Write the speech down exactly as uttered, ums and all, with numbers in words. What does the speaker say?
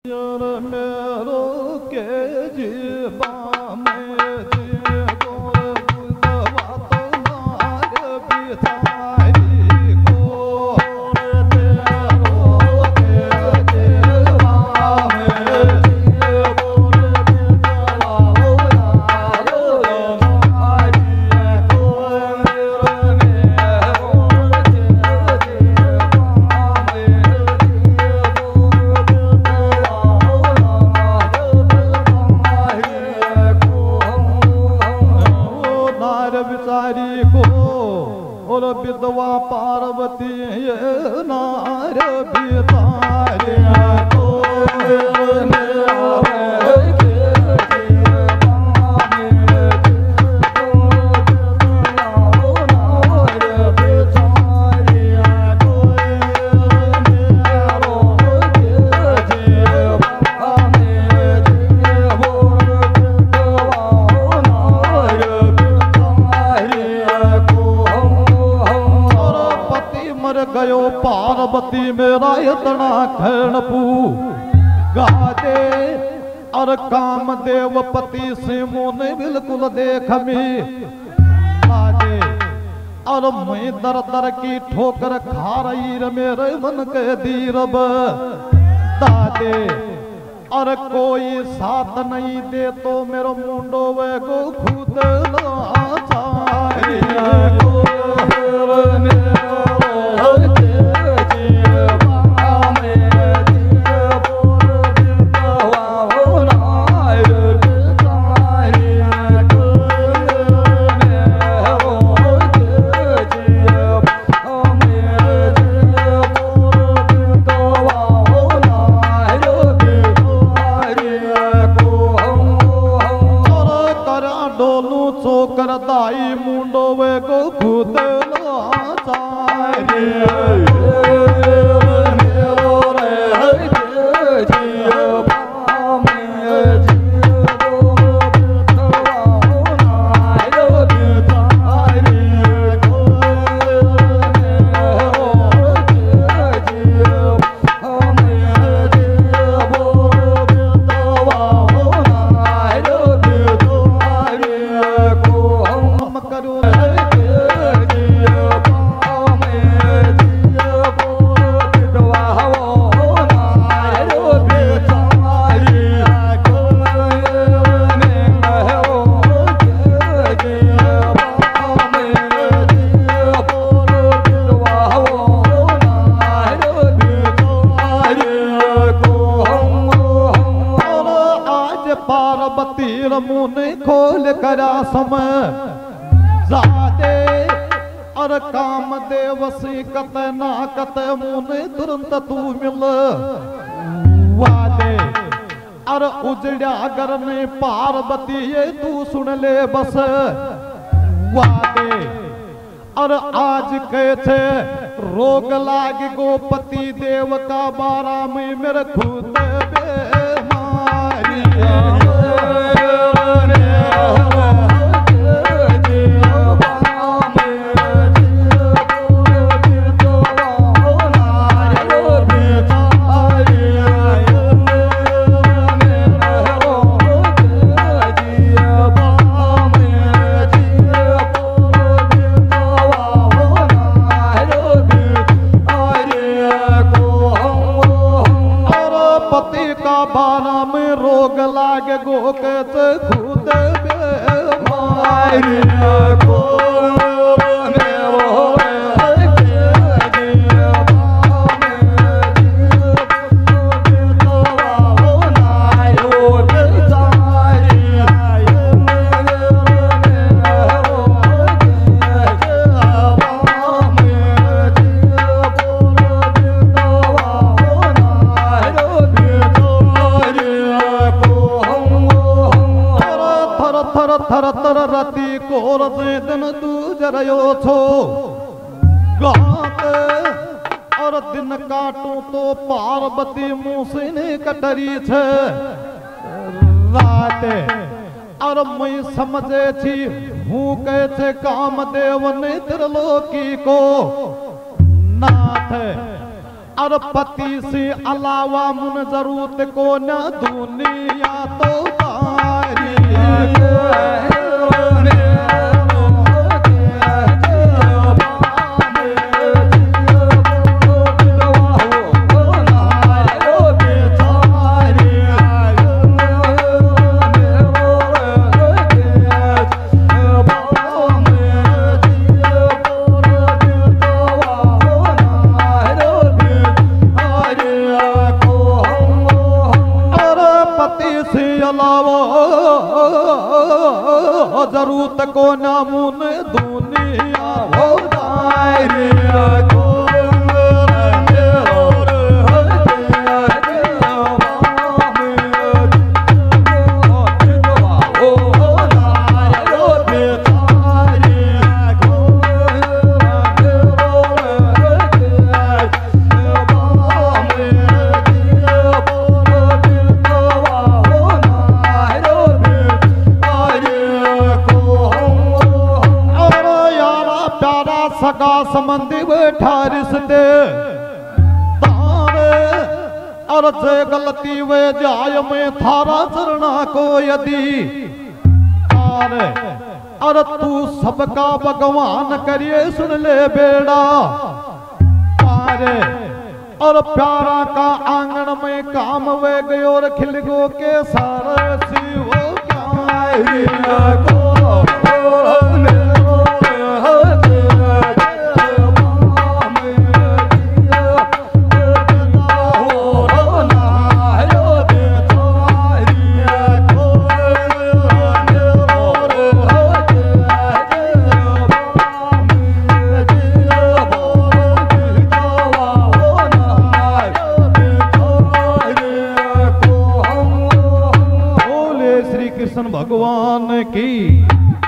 मेरो के जीवा में विधवा पार्वती नार बितारे को गयो पार्वती मेरा इतना खरणपू गाते और कामदेव पति से मोने बिल्कुल देख में गाते और मैं दर दर की ठोकर खा रही रे मेरे मन के दीरब दादे और कोई साथ नहीं दे तो मेरा मुंडो वे को खुद चोकर दाई मुंडो वे को खुद पार्वती मुँह खोल करा समय जाते और कामदेव से कत ना कत मुँह तुरंत तू मिल वादे और उजड़ा घर में पार्वती ये तू सुन ले बस वादे और आज कैसे रोग लाग गोपति देव का बारा में मेरे खुद बारा में रोग लागे गोकत खुद मारी को थर थर रति कोर दिन तू जरयो छो गात और दिन काटू तो पार्वती मुँह ने कटरी छे राते और मैं समझे छी हूँ कैसे कामदेव ने त्रिलोकी को नाथ और पति से अलावा मुन जरूरत को न दुनिया तो तारी जरूरत को नामुन दुनिया हो को सगा संबंधी बैठा रिश्ते तारे और जे गलती वे जाय में थारा चरना को यदि तारे और तू सबका भगवान करिए सुन ले बेड़ा तारे और प्यारा का आंगन में काम वे गयो और खिल गो के सारे सी हो क्या को भगवान की।